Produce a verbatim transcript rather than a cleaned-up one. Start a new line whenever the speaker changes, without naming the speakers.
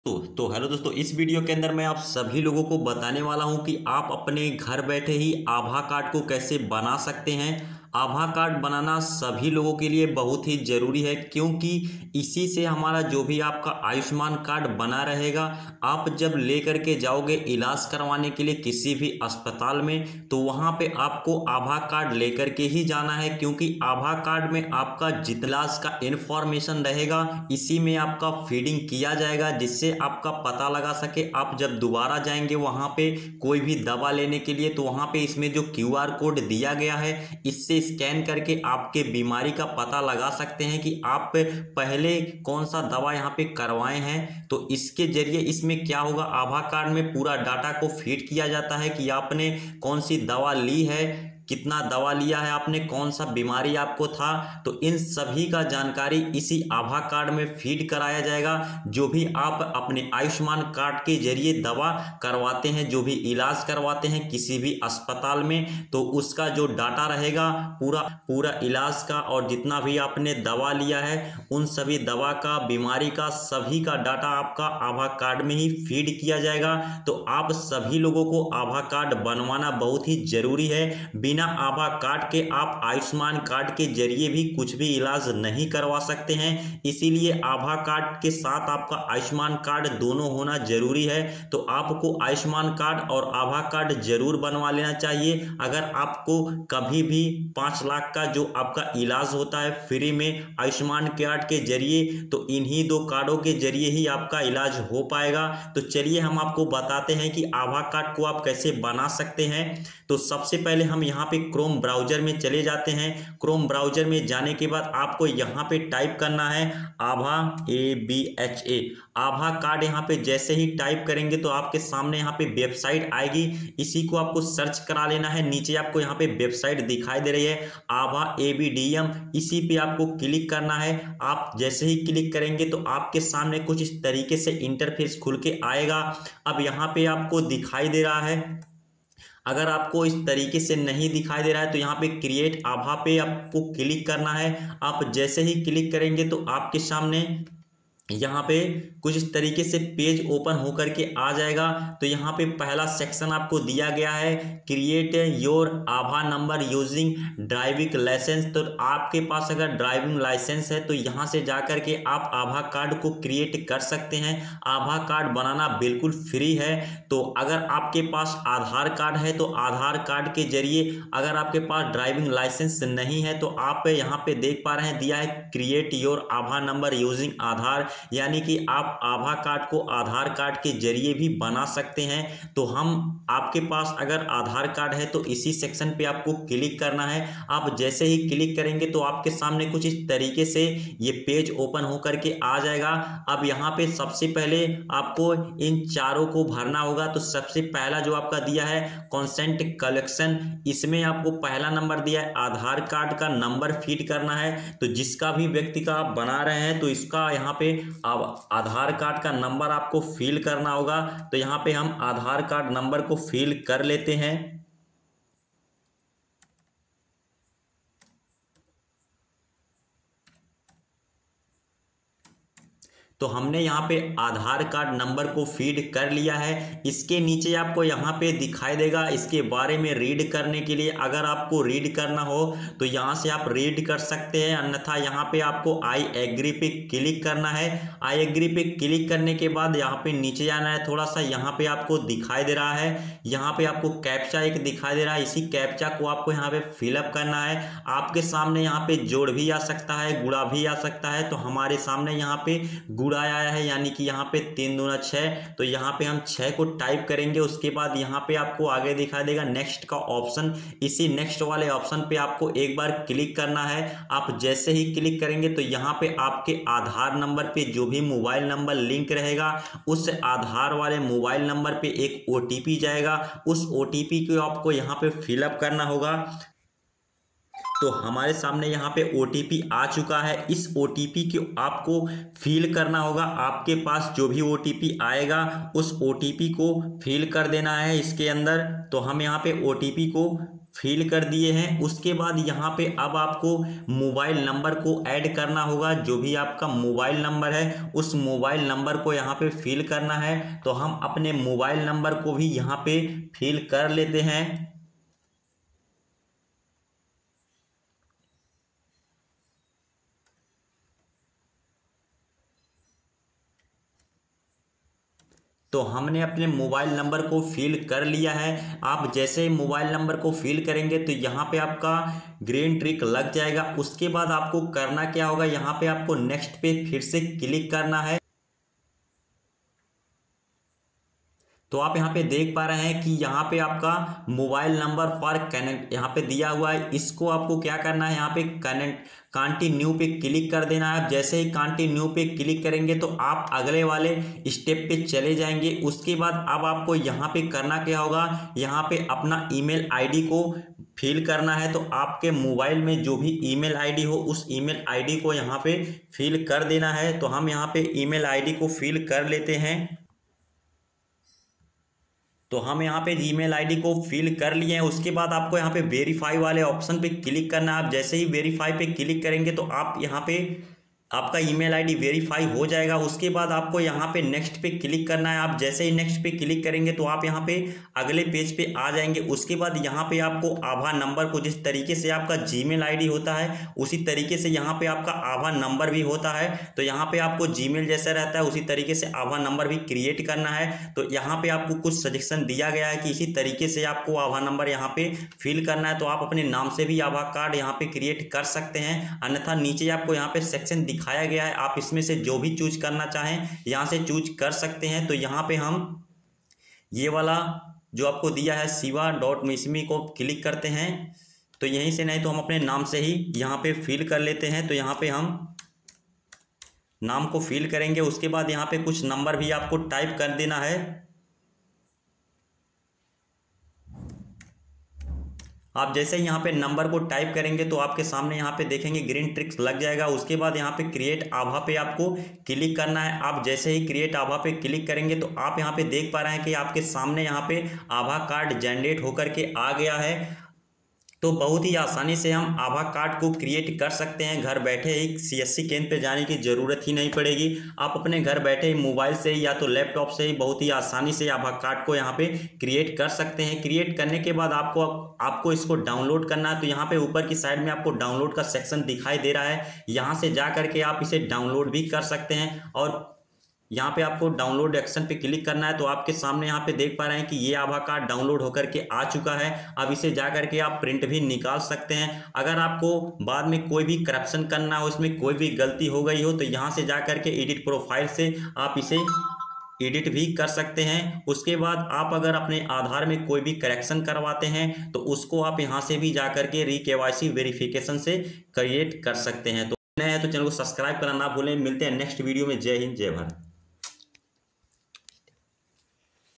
तो तो हेलो दोस्तों, इस वीडियो के अंदर मैं आप सभी लोगों को बताने वाला हूं कि आप अपने घर बैठे ही आभा कार्ड को कैसे बना सकते हैं। आभा कार्ड बनाना सभी लोगों के लिए बहुत ही ज़रूरी है, क्योंकि इसी से हमारा जो भी आपका आयुष्मान कार्ड बना रहेगा, आप जब लेकर के जाओगे इलाज करवाने के लिए किसी भी अस्पताल में, तो वहाँ पे आपको आभा कार्ड लेकर के ही जाना है। क्योंकि आभा कार्ड में आपका जितना इलाज का इन्फॉर्मेशन रहेगा, इसी में आपका फीडिंग किया जाएगा, जिससे आपका पता लगा सके आप जब दोबारा जाएंगे वहाँ पे कोई भी दवा लेने के लिए, तो वहाँ पे इसमें जो क्यू आर कोड दिया गया है, इससे स्कैन करके आपके बीमारी का पता लगा सकते हैं कि आप पहले कौन सा दवा यहाँ पे करवाए हैं। तो इसके जरिए इसमें क्या होगा, आभा कार्ड में पूरा डाटा को फीड किया जाता है कि आपने कौन सी दवा ली है, कितना दवा लिया है आपने, कौन सा बीमारी आपको था। तो इन सभी का जानकारी इसी आभा कार्ड में फीड कराया जाएगा। जो भी आप अपने आयुष्मान कार्ड के जरिए दवा करवाते हैं, जो भी इलाज करवाते हैं किसी भी अस्पताल में, तो उसका जो डाटा रहेगा पूरा पूरा इलाज का, और जितना भी आपने दवा लिया है उन सभी दवा का, बीमारी का, सभी का डाटा आपका आभा कार्ड में ही फीड किया जाएगा। तो आप सभी लोगों को आभा कार्ड बनवाना बहुत ही जरूरी है। बिना आभा कार्ड के आप आयुष्मान कार्ड के जरिए भी कुछ भी इलाज नहीं करवा सकते हैं। इसीलिए आभा कार्ड के साथ आपका आयुष्मान कार्ड दोनों होना जरूरी है। तो आपको आयुष्मान कार्ड और आभा कार्ड जरूर बनवा लेना चाहिए। अगर आपको कभी भी पाँच लाख का जो आपका इलाज होता है फ्री में आयुष्मान कार्ड के जरिए, तो इन्हीं दो कार्डों के जरिए ही आपका इलाज हो पाएगा। तो चलिए हम आपको बताते हैं कि आभा कार्ड को आप कैसे बना सकते हैं। तो सबसे पहले हम यहाँ पे क्रोम ब्राउजर में चले जाते हैं। क्रोम ब्राउजर में जाने के बाद आपको यहाँ पे टाइप करना है आभा, A B H A, Abha card. यहाँ पे जैसे ही टाइप करेंगे तो आपके सामने यहाँ पे वेबसाइट आएगी। इसी को आपको सर्च करा लेना है। नीचे आपको यहाँ पे वेबसाइट दिखाई दे रही है आभा ए बी डी एम, इसी पे आपको क्लिक करना है। आप जैसे ही क्लिक करेंगे तो आपके सामने कुछ इस तरीके से इंटरफेस खुल के आएगा। अब यहाँ पे आपको दिखाई दे रहा है, अगर आपको इस तरीके से नहीं दिखाई दे रहा है तो यहाँ पे क्रिएट आभा पे आपको क्लिक करना है। आप जैसे ही क्लिक करेंगे तो आपके सामने यहाँ पे कुछ इस तरीके से पेज ओपन होकर के आ जाएगा। तो यहाँ पे पहला सेक्शन आपको दिया गया है क्रिएट योर आभा नंबर यूजिंग ड्राइविंग लाइसेंस। तो आपके पास अगर ड्राइविंग लाइसेंस है तो यहाँ से जाकर के आप आभा कार्ड को क्रिएट कर सकते हैं। आभा कार्ड बनाना बिल्कुल फ्री है। तो अगर आपके पास आधार कार्ड है तो आधार कार्ड के जरिए, अगर आपके पास ड्राइविंग लाइसेंस नहीं है तो आप यहाँ पे देख पा रहे हैं दिया है क्रिएट योर आभा नंबर यूजिंग आधार, यानी कि आप आभा कार्ड को आधार कार्ड के जरिए भी बना सकते हैं। तो हम आपके पास अगर आधार कार्ड है तो इसी सेक्शन पे आपको क्लिक करना है। आप जैसे ही क्लिक करेंगे तो आपके सामने कुछ इस तरीके से ये पेज ओपन होकर के आ जाएगा। अब यहाँ पे सबसे पहले आपको इन चारों को भरना होगा। तो सबसे पहला जो आपका दिया है कंसेंट कलेक्शन, इसमें आपको पहला नंबर दिया है आधार कार्ड का नंबर फीड करना है। तो जिसका भी व्यक्ति का आप बना रहे हैं तो इसका यहाँ पे अब आधार कार्ड का नंबर आपको फिल करना होगा। तो यहाँ पे हम आधार कार्ड नंबर को फिल कर लेते हैं। तो हमने यहाँ पे आधार कार्ड नंबर को फीड कर लिया है। इसके नीचे आपको यहाँ पे दिखाई देगा इसके बारे में रीड करने के लिए, अगर आपको रीड करना हो तो यहाँ से आप रीड कर सकते हैं, अन्यथा यहाँ पे आपको आई एग्री पे क्लिक करना है। आई एग्री पे क्लिक करने के बाद यहाँ पे नीचे जाना है थोड़ा सा। यहाँ पे आपको दिखाई दे रहा है, यहाँ पे आपको कैप्चा एक दिखाई दे रहा है, इसी कैप्चा को आपको यहाँ पे फिलअप करना है। आपके सामने यहाँ पे जोड़ भी आ सकता है, गुणा भी आ सकता है। तो हमारे सामने यहाँ पे आया है, यानी कि यहाँ पे तीन दूना छः। तो यहाँ पे हम छः को टाइप करेंगे। उसके बाद यहाँ पे आपको आगे दिखा देगा नेक्स्ट का ऑप्शन। इसी नेक्स्ट वाले ऑप्शन पे आपको एक बार क्लिक करना है। आप जैसे ही क्लिक करेंगे तो यहाँ पे आपके आधार नंबर पे जो भी मोबाइल नंबर लिंक रहेगा, उस आधार वाले मोबाइल नंबर पे एक ओटीपी जाएगा। उस ओटीपी को आपको यहाँ पे फिलअप करना होगा। तो हमारे सामने यहाँ पे ओ टी पी आ चुका है। इस ओ टी पी को आपको फिल करना होगा। आपके पास जो भी ओ टी पी आएगा उस ओ टी पी को फिल कर देना है इसके अंदर। तो हम यहाँ पे ओ टी पी को फिल कर दिए हैं। उसके बाद यहाँ पे अब आपको मोबाइल नंबर को ऐड करना होगा। जो भी आपका मोबाइल नंबर है उस मोबाइल नंबर को यहाँ पे फिल करना है। तो हम अपने मोबाइल नंबर को भी यहाँ पे फिल कर लेते हैं। तो हमने अपने मोबाइल नंबर को फिल कर लिया है। आप जैसे ही मोबाइल नंबर को फिल करेंगे तो यहाँ पे आपका ग्रीन टिक लग जाएगा। उसके बाद आपको करना क्या होगा, यहाँ पे आपको नेक्स्ट पे फिर से क्लिक करना है। तो आप यहाँ पे देख पा रहे हैं कि यहाँ पे आपका मोबाइल नंबर फॉर कनेक्ट यहाँ पे दिया हुआ है। इसको आपको क्या करना है, यहाँ पे कनेक्ट कंटिन्यू पे क्लिक कर देना है। जैसे ही कंटिन्यू पे क्लिक करेंगे तो आप अगले वाले स्टेप पे चले जाएंगे। उसके बाद अब आपको यहाँ पे करना क्या होगा, यहाँ पे अपना ईमेल आईडी को फिल करना है। तो आपके मोबाइल में जो भी ईमेल आईडी हो उस ईमेल आईडी को यहाँ पे फिल कर देना है। तो हम यहाँ पे ईमेल आईडी को फिल कर लेते हैं। तो हम यहाँ पे ईमेल आईडी को फिल कर लिए हैं। उसके बाद आपको यहाँ पे वेरीफाई वाले ऑप्शन पे क्लिक करना है। आप जैसे ही वेरीफाई पे क्लिक करेंगे तो आप यहाँ पे आपका ईमेल आईडी वेरीफाई हो जाएगा। उसके बाद आपको यहाँ पे नेक्स्ट पे क्लिक करना है। आप जैसे ही नेक्स्ट पे क्लिक करेंगे तो आप यहाँ पे अगले पेज पे आ जाएंगे। उसके बाद यहाँ पे आपको आभा नंबर को, जिस तरीके से आपका जीमेल आईडी होता है उसी तरीके से यहाँ पे आपका आभा नंबर भी होता है। तो यहाँ पे आपको जीमेल जैसा रहता है उसी तरीके से आभा नंबर भी क्रिएट करना है। तो यहाँ पे आपको कुछ सजेशन दिया गया है कि इसी तरीके से आपको आभा नंबर यहाँ पे फिल करना है। तो आप अपने नाम से भी आभा कार्ड यहाँ पे क्रिएट कर सकते हैं, अन्यथा नीचे आपको यहाँ पे सेक्शन दिखाया गया है। आप इसमें से जो भी चूज करना चाहें यहां से चूज कर सकते हैं। तो यहां पे हम ये वाला जो आपको दिया है शिवा डॉट मिसमी को क्लिक करते हैं। तो यहीं से, नहीं तो हम अपने नाम से ही यहां पे फिल कर लेते हैं। तो यहां पे हम नाम को फिल करेंगे। उसके बाद यहां पे कुछ नंबर भी आपको टाइप कर देना है। आप जैसे ही यहाँ पे नंबर को टाइप करेंगे तो आपके सामने यहाँ पे देखेंगे ग्रीन टिक लग जाएगा। उसके बाद यहाँ पे क्रिएट आभा पे आपको क्लिक करना है। आप जैसे ही क्रिएट आभा पे क्लिक करेंगे तो आप यहाँ पे देख पा रहे हैं कि आपके सामने यहाँ पे आभा कार्ड जनरेट होकर के आ गया है। तो बहुत ही आसानी से हम आभा कार्ड को क्रिएट कर सकते हैं। घर बैठे ही सीएससी केंद्र पे जाने की ज़रूरत ही नहीं पड़ेगी। आप अपने घर बैठे ही मोबाइल से ही या तो लैपटॉप से ही बहुत ही आसानी से आभा कार्ड को यहाँ पे क्रिएट कर सकते हैं। क्रिएट करने के बाद आपको आपको इसको डाउनलोड करना है। तो यहाँ पे ऊपर की साइड में आपको डाउनलोड का सेक्शन दिखाई दे रहा है। यहाँ से जा करके आप इसे डाउनलोड भी कर सकते हैं। और यहाँ पे आपको डाउनलोड एक्शन पे क्लिक करना है। तो आपके सामने यहाँ पे देख पा रहे हैं कि ये आभा कार्ड डाउनलोड होकर के आ चुका है। अब इसे जा करके आप प्रिंट भी निकाल सकते हैं। अगर आपको बाद में कोई भी करप्शन करना हो, इसमें कोई भी गलती हो गई हो, तो यहाँ से जा करके एडिट प्रोफाइल से आप इसे एडिट भी कर सकते हैं। उसके बाद आप अगर अपने आधार में कोई भी करेक्शन करवाते हैं तो उसको आप यहाँ से भी जा करके री केवाईसी वेरिफिकेशन से क्रिएट कर सकते हैं। तो नए हैं तो चैनल को सब्सक्राइब करना ना भूलें। मिलते हैं नेक्स्ट वीडियो में। जय हिंद, जय भारत।